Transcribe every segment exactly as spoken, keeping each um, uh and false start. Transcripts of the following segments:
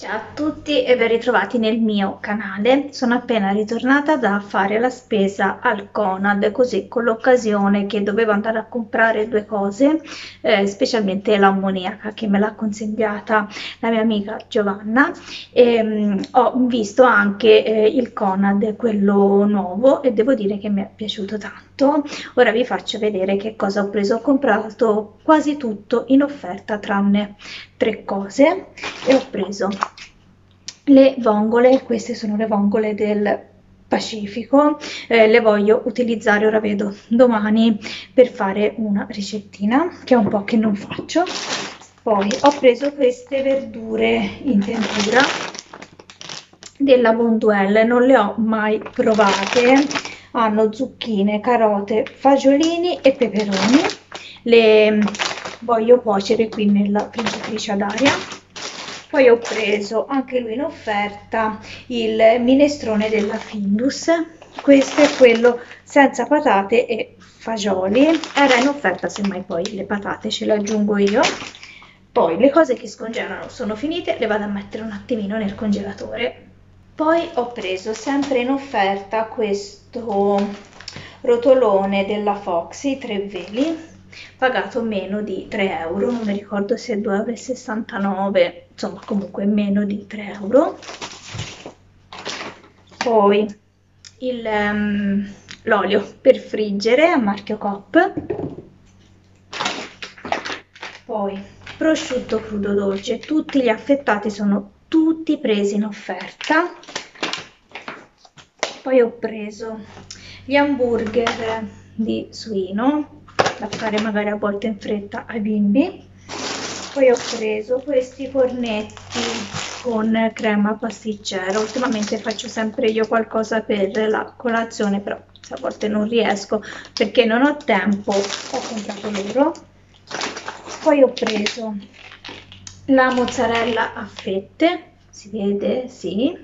Ciao a tutti e ben ritrovati nel mio canale. Sono appena ritornata da fare la spesa al Conad, così con l'occasione che dovevo andare a comprare due cose, eh, specialmente l'ammoniaca che me l'ha consigliata la mia amica Giovanna, e mm, ho visto anche eh, il Conad, quello nuovo, e devo dire che mi è piaciuto tanto. Ora vi faccio vedere che cosa ho preso. Ho comprato quasi tutto in offerta tranne tre cose e ho preso le vongole. Queste sono le vongole del Pacifico, eh, le voglio utilizzare, ora vedo, domani per fare una ricettina che è un po' che non faccio. Poi ho preso queste verdure in tempura della Bonduelle, non le ho mai provate, hanno zucchine, carote, fagiolini e peperoni. Le voglio cuocere qui nella friggitrice ad aria. Poi ho preso anche lui in offerta il minestrone della Findus, questo è quello senza patate e fagioli, era in offerta, semmai poi le patate ce le aggiungo io. Poi le cose che scongelano sono finite, le vado a mettere un attimino nel congelatore. Poi ho preso sempre in offerta questo rotolone della Foxy, tre veli, pagato meno di tre euro, non mi ricordo se è due e sessantanove euro, insomma comunque meno di tre euro. Poi um, l'olio per friggere a marchio Coop. Poi prosciutto crudo dolce, tutti gli affettati sono tutti presi in offerta. Poi ho preso gli hamburger di suino da fare magari a volte in fretta ai bimbi. Poi ho preso questi cornetti con crema pasticcera. Ultimamente faccio sempre io qualcosa per la colazione, però a volte non riesco perché non ho tempo, ho comprato loro. Poi ho preso la mozzarella a fette, si vede? Sì.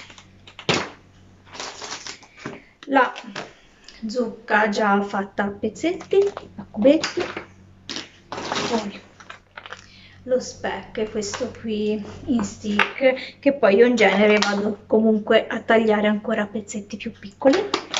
La zucca già fatta a pezzetti, a cubetti. Poi lo speck, questo qui in stick, che poi io in genere vado comunque a tagliare ancora a pezzetti più piccoli.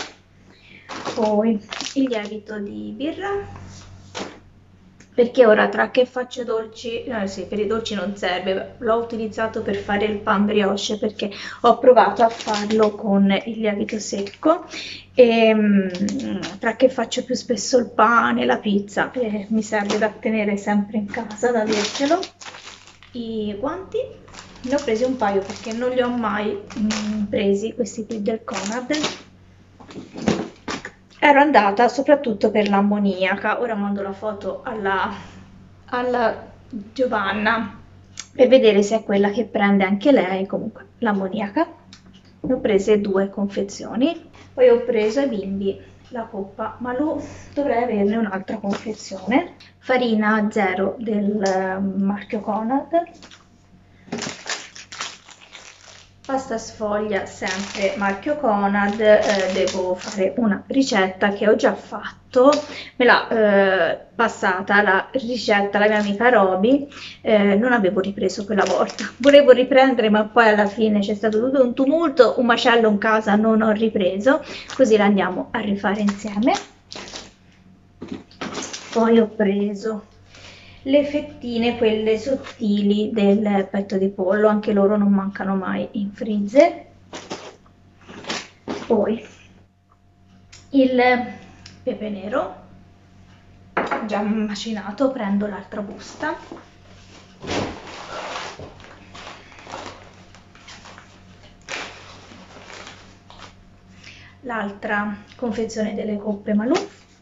Poi il lievito di birra, perché ora tra che faccio dolci, eh sì, per i dolci non serve, l'ho utilizzato per fare il pan brioche perché ho provato a farlo con il lievito secco, e mh, tra che faccio più spesso il pane, la pizza, eh, mi serve da tenere sempre in casa, da avercelo. I guanti ne ho presi un paio perché non li ho mai mh, presi, questi qui del Conad. Ero andata soprattutto per l'ammoniaca, ora mando la foto alla, alla Giovanna per vedere se è quella che prende anche lei. Comunque l'ammoniaca, ne ho prese due confezioni. Poi ho preso ai bimbi la coppa Malù, dovrei averne un'altra confezione, farina zero del marchio Conad, pasta sfoglia sempre marchio Conad. Eh, devo fare una ricetta che ho già fatto, me l'ha eh, passata la ricetta la mia amica Roby, eh, non avevo ripreso quella volta, volevo riprendere ma poi alla fine c'è stato tutto un tumulto, un macello in casa, non ho ripreso, così la andiamo a rifare insieme. Poi ho preso le fettine, quelle sottili del petto di pollo, anche loro non mancano mai in freezer. Poi il pepe nero già macinato, prendo l'altra busta. L'altra confezione delle coppe Malù.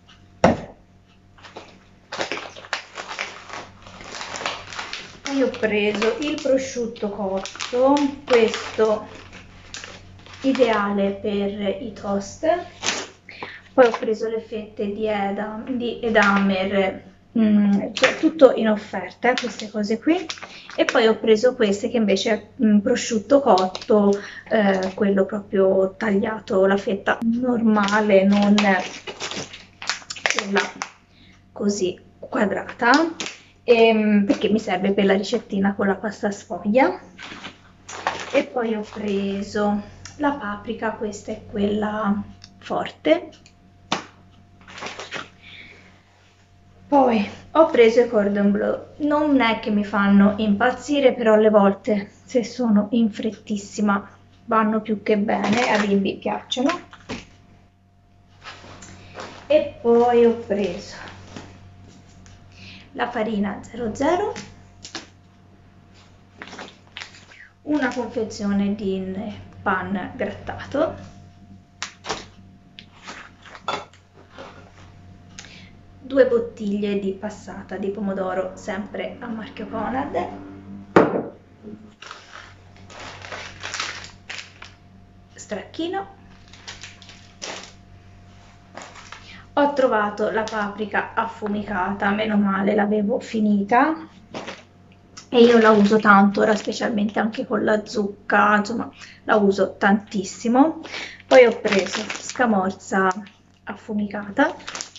Poi ho preso il prosciutto cotto, questo ideale per i toast. Poi ho preso le fette di, Edam, di Edamer, mm, cioè tutto in offerta, queste cose qui. E poi ho preso queste che invece è mm, prosciutto cotto, eh, quello proprio tagliato, la fetta normale, non quella così quadrata. Ehm, perché mi serve per la ricettina con la pasta sfoglia. E poi ho preso la paprika, questa è quella forte. Poi ho preso i cordon bleu, non è che mi fanno impazzire, però alle volte se sono in frettissima vanno più che bene, ai bimbi piacciono. E poi ho preso la farina zero zero, una confezione di pan grattato, due bottiglie di passata di pomodoro sempre a marchio Conad, stracchino. Ho trovato la paprika affumicata, meno male l'avevo finita e io la uso tanto ora, specialmente anche con la zucca, insomma la uso tantissimo. Poi ho preso scamorza affumicata,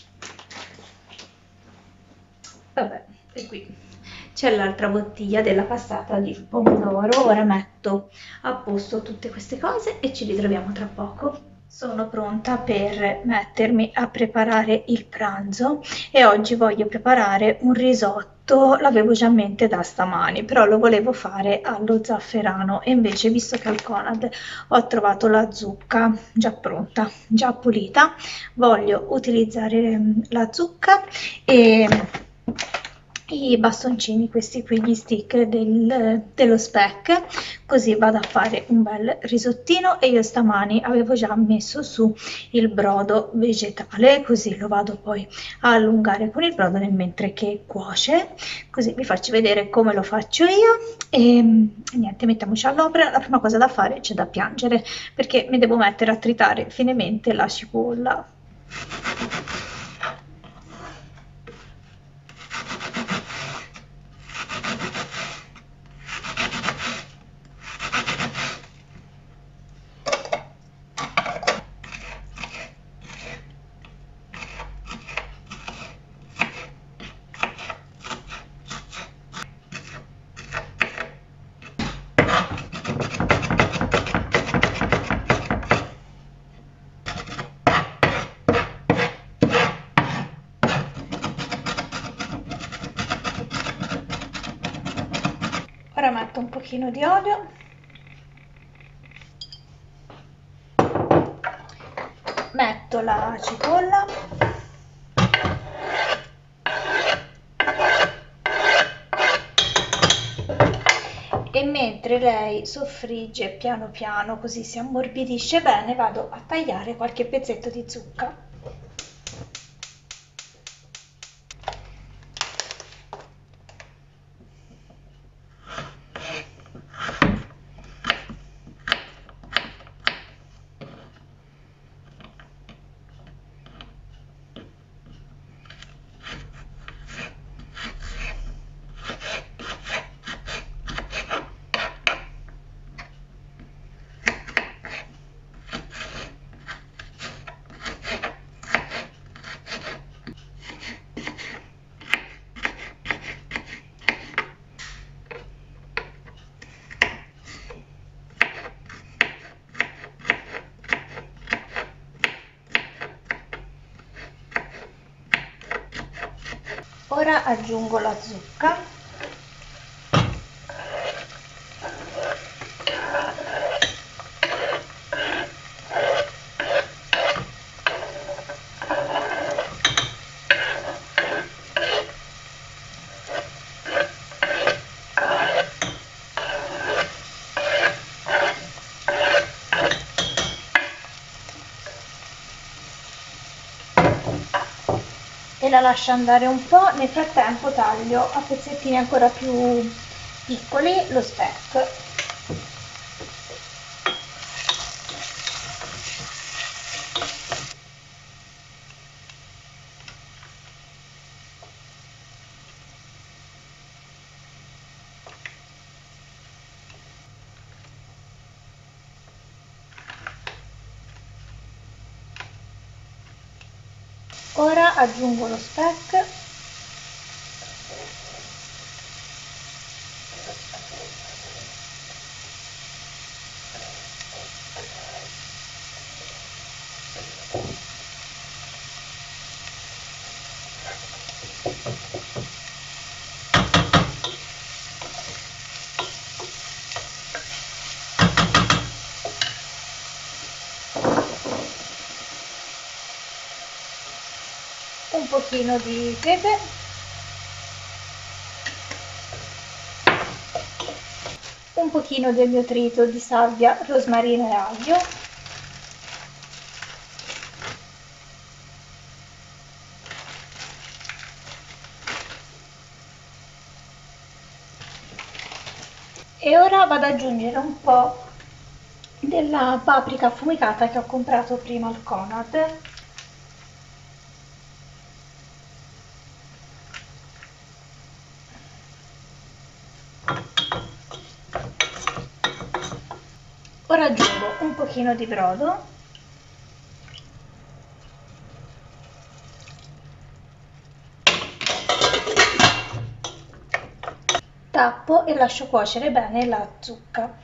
vabbè, e qui c'è l'altra bottiglia della passata di pomodoro. Ora metto a posto tutte queste cose e ci ritroviamo tra poco. Sono pronta per mettermi a preparare il pranzo e oggi voglio preparare un risotto. L'avevo già in mente da stamani, però lo volevo fare allo zafferano e invece, visto che al Conad ho trovato la zucca già pronta, già pulita, voglio utilizzare la zucca e i bastoncini, questi qui, gli stick del, dello speck, così vado a fare un bel risottino. E io stamani avevo già messo su il brodo vegetale, così lo vado poi a allungare con il brodo nel mentre che cuoce, così vi faccio vedere come lo faccio io. E niente, mettiamoci all'opera. La prima cosa da fare, c'è da piangere, perché mi devo mettere a tritare finemente la cipolla. Ora metto un pochino di olio, metto la cipolla, e mentre lei soffrigge piano piano, così si ammorbidisce bene, vado a tagliare qualche pezzetto di zucca. Ora aggiungo la zucca, e la lascio andare un po'. Nel frattempo taglio a pezzettini ancora più piccoli lo speck. Ora aggiungo lo speck pochino di pepe, un pochino del mio trito di salvia, rosmarino e aglio, e ora vado ad aggiungere un po' della paprika affumicata che ho comprato prima al Conad. Ora aggiungo un pochino di brodo, tappo e lascio cuocere bene la zucca.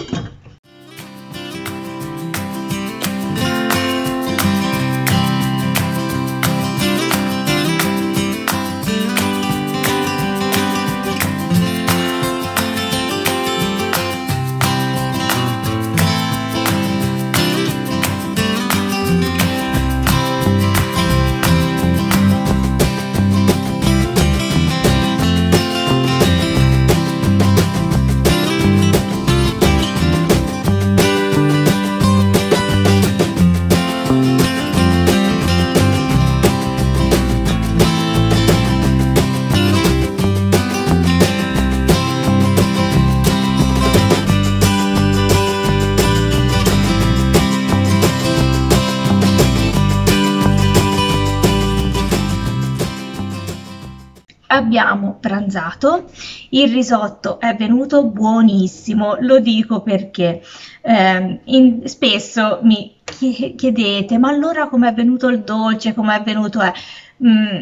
Abbiamo pranzato, il risotto è venuto buonissimo, lo dico perché eh, in, spesso mi chiedete ma allora com'è venuto il dolce, com'è venuto è... Mm,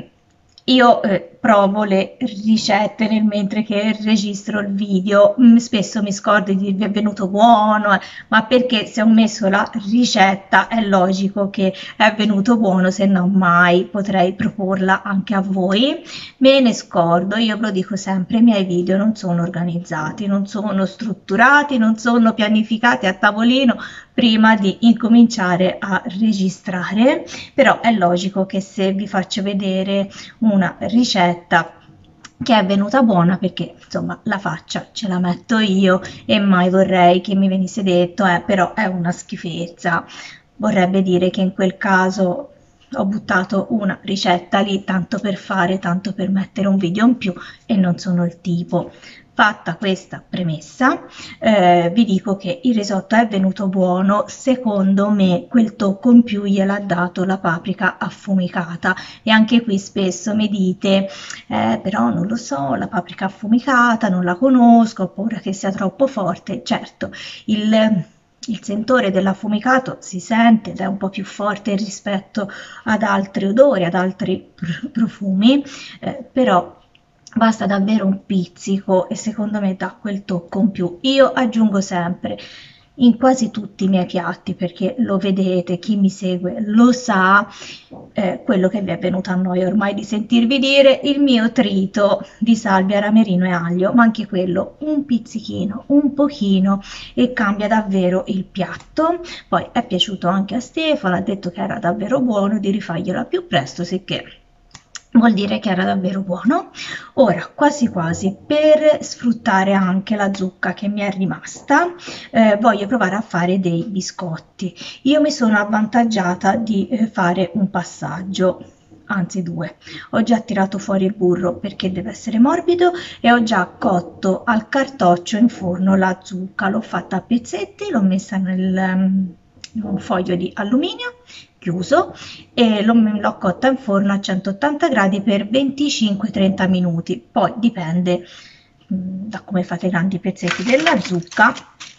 io eh, provo le ricette nel mentre che registro il video, mm, spesso mi scordo di dirvi è venuto buono, eh, ma perché se ho messo la ricetta è logico che è venuto buono, se no mai potrei proporla anche a voi. Me ne scordo, io ve lo dico sempre, i miei video non sono organizzati, non sono strutturati, non sono pianificati a tavolino prima di incominciare a registrare, però è logico che se vi faccio vedere una ricetta che è venuta buona, perché insomma la faccia ce la metto io e mai vorrei che mi venisse detto eh però è una schifezza, vorrebbe dire che in quel caso ho buttato una ricetta lì tanto per fare, tanto per mettere un video in più e non sono il tipo. Fatta questa premessa, eh, vi dico che il risotto è venuto buono, secondo me quel tocco in più gliel'ha dato la paprika affumicata, e anche qui spesso mi dite eh, però non lo so, la paprika affumicata non la conosco, ho paura che sia troppo forte. Certo, il... il sentore dell'affumicato si sente ed è un po' più forte rispetto ad altri odori, ad altri profumi, eh, però basta davvero un pizzico e secondo me dà quel tocco in più. Io aggiungo sempre in quasi tutti i miei piatti, perché lo vedete, chi mi segue lo sa, eh, quello che vi è venuto a noi ormai di sentirvi dire, il mio trito di salvia, ramerino e aglio, ma anche quello un pizzichino, un pochino, e cambia davvero il piatto. Poi è piaciuto anche a Stefano, ha detto che era davvero buono, di rifarglielo più presto, sicché vuol dire che era davvero buono. Ora quasi quasi, per sfruttare anche la zucca che mi è rimasta, eh, voglio provare a fare dei biscotti. Io mi sono avvantaggiata di eh, fare un passaggio, anzi due. Ho già tirato fuori il burro perché deve essere morbido e ho già cotto al cartoccio in forno la zucca, l'ho fatta a pezzetti, l'ho messa nel um, in un foglio di alluminio chiuso e l'ho cotta in forno a centottanta gradi per venticinque trenta minuti. Poi dipende mh, da come fate grandi i pezzetti della zucca.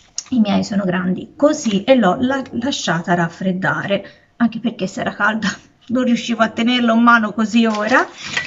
I miei sono grandi così e l'ho la lasciata raffreddare, anche perché se era calda non riuscivo a tenerlo in mano così ora.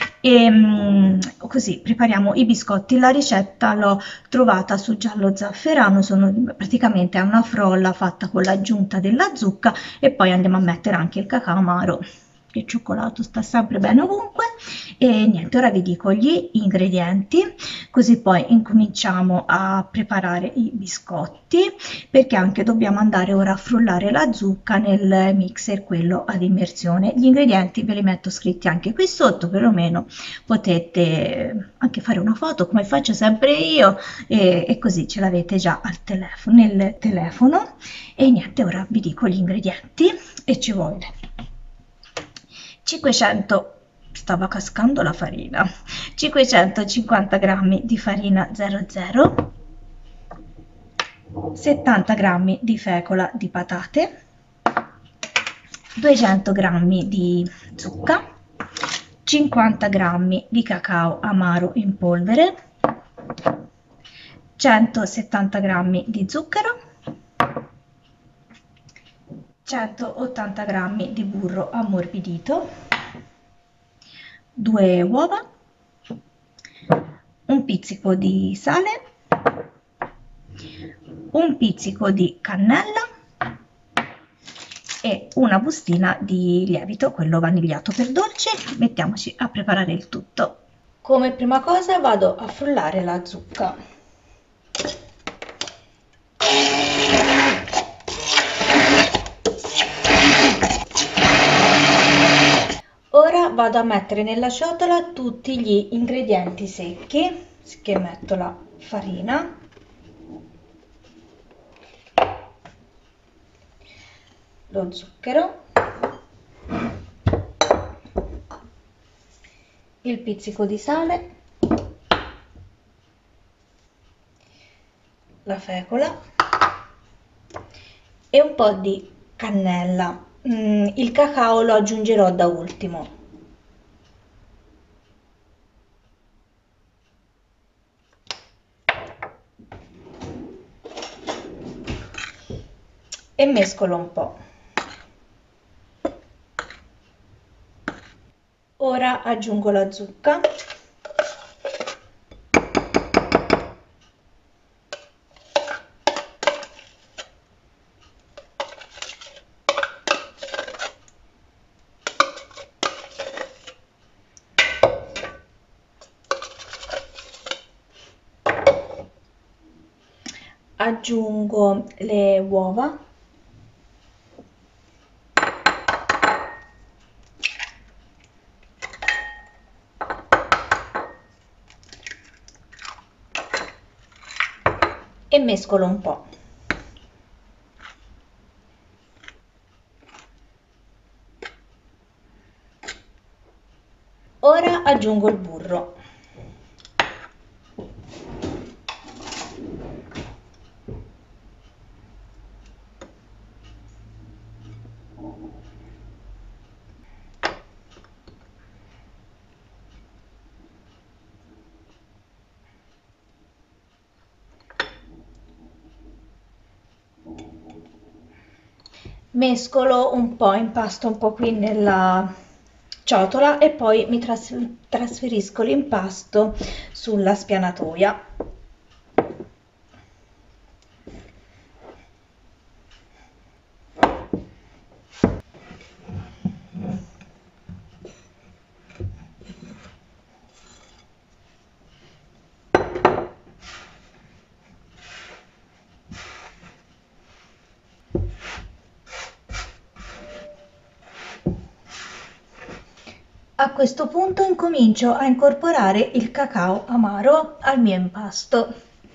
E mh, così prepariamo i biscotti. La ricetta l'ho trovata su Giallo Zafferano, sono praticamente una frolla fatta con l'aggiunta della zucca e poi andiamo a mettere anche il cacao amaro il cioccolato sta sempre bene ovunque. E niente, ora vi dico gli ingredienti, così poi incominciamo a preparare i biscotti, perché anche dobbiamo andare ora a frullare la zucca nel mixer, quello ad immersione. Gli ingredienti ve li metto scritti anche qui sotto, perlomeno potete anche fare una foto come faccio sempre io, e, e così ce l'avete già al telefono, nel telefono. E niente, ora vi dico gli ingredienti e ci vuole cinquecento, stava cascando la farina, cinquecentocinquanta grammi di farina zero zero, settanta grammi di fecola di patate, duecento grammi di zucca, cinquanta grammi di cacao amaro in polvere, centosettanta grammi di zucchero, centottanta grammi di burro ammorbidito, due uova, un pizzico di sale, un pizzico di cannella e una bustina di lievito, quello vanigliato per dolci. Mettiamoci a preparare il tutto. Come prima cosa vado a frullare la zucca. Ora vado a mettere nella ciotola tutti gli ingredienti secchi, che metto la farina, lo zucchero, il pizzico di sale, la fecola e un po' di cannella. Mm, il cacao lo aggiungerò da ultimo. E mescolo un po'. Ora aggiungo la zucca. Aggiungo le uova, e mescolo un po'. Ora aggiungo il burro. Mescolo un po', impasto un po' qui nella ciotola e poi mi tras trasferisco l'impasto sulla spianatoia. A questo punto incomincio a incorporare il cacao amaro al mio impasto.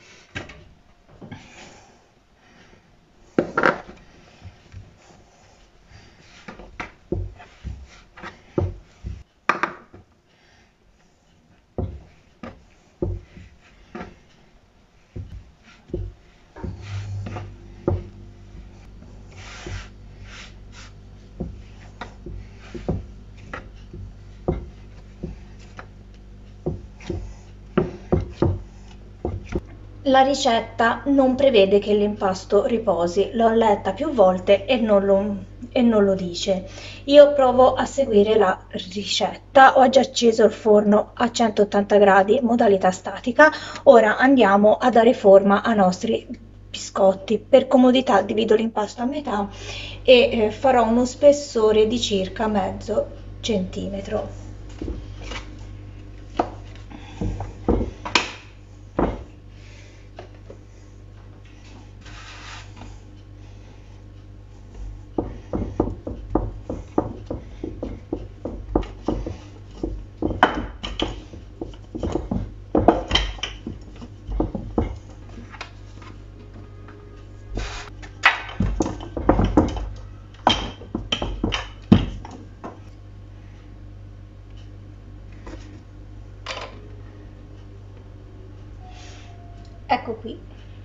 La ricetta non prevede che l'impasto riposi, l'ho letta più volte e non, lo, e non lo dice. Io provo a seguire la ricetta, ho già acceso il forno a centottanta gradi, modalità statica. Ora andiamo a dare forma ai nostri biscotti. Per comodità divido l'impasto a metà e eh, farò uno spessore di circa mezzo centimetro. Ecco qui.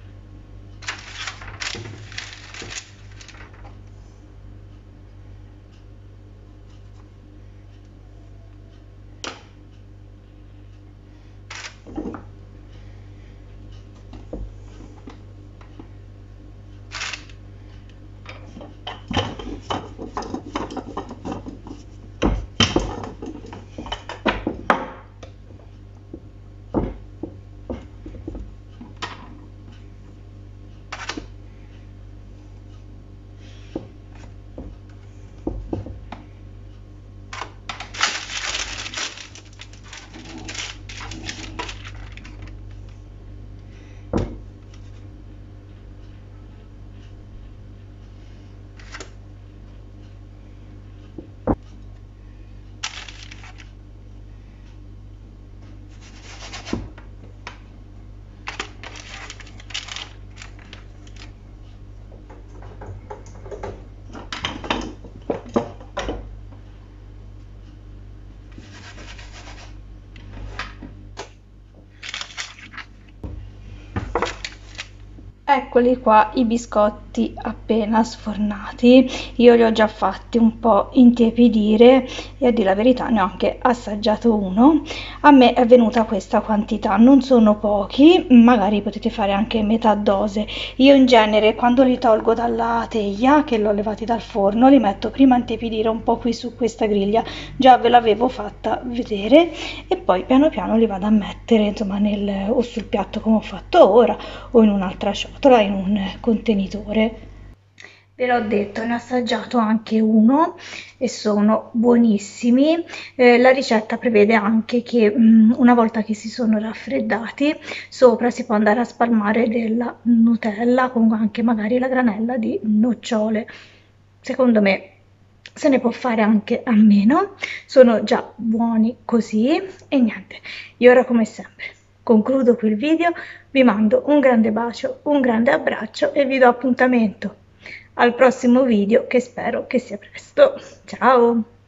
Eccoli qua i biscotti appena sfornati. Io li ho già fatti un po' intiepidire e a dire la verità ne ho anche assaggiato uno. A me è venuta questa quantità, non sono pochi, magari potete fare anche metà dose. Io in genere quando li tolgo dalla teglia, che l'ho levati dal forno, li metto prima a intiepidire un po' qui su questa griglia, già ve l'avevo fatta vedere, e poi piano piano li vado a mettere insomma nel, o sul piatto come ho fatto ora o in un'altra ciotola, in un contenitore. Ve l'ho detto, ne ho assaggiato anche uno e sono buonissimi. Eh, la ricetta prevede anche che mh, una volta che si sono raffreddati sopra si può andare a spalmare della Nutella con anche magari la granella di nocciole. Secondo me se ne può fare anche a meno, sono già buoni così. E niente, io ora come sempre concludo qui il video, vi mando un grande bacio, un grande abbraccio e vi do appuntamento al prossimo video che spero che sia presto. Ciao!